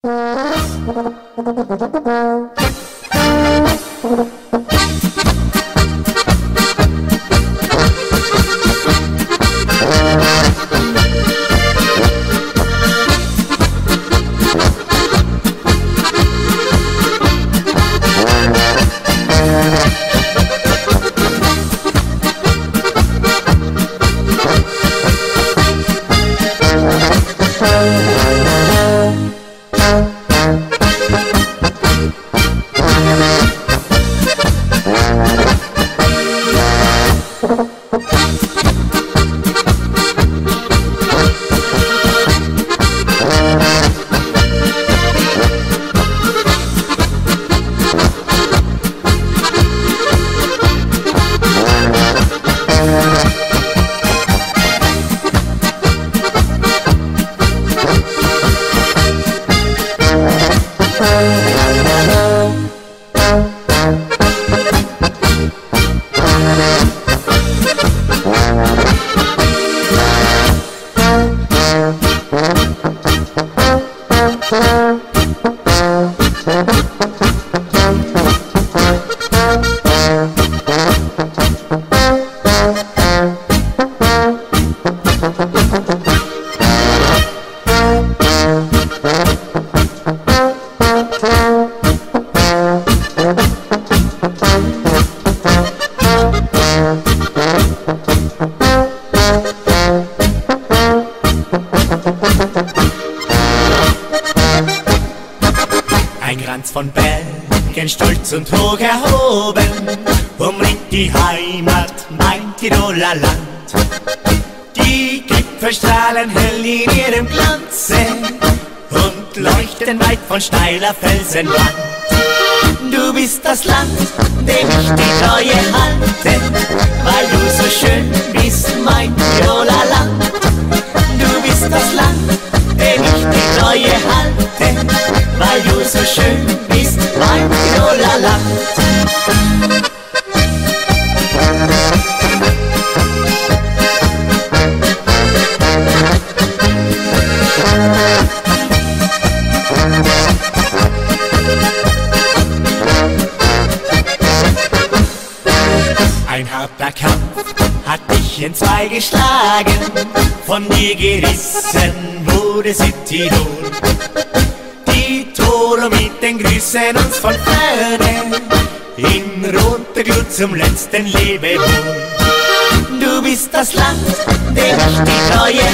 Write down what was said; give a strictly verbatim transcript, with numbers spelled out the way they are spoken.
Ein Kranz von Bergen, stolz und hoch erhoben, umringt die Heimat, mein Tiroler Land. Die Gipfel strahlen hell in ihrem Glanze und leuchten weit von steiler Felsenwand. Du bist das Land, dem ich die Treue halte, weil du so schön bist, mein Tiroler Land. Du bist das Land, dem ich die Treue halte, weil du so schön bist, mein Tiroler Land. Ein harter Kampf hat dich in zwei geschlagen, von dir gerissen wurde Südtirol. Die Tore mit den Grüßen uns von ferne, in roter Glut zum letzten Lebewohl. Du bist das Land, dem ich die Treue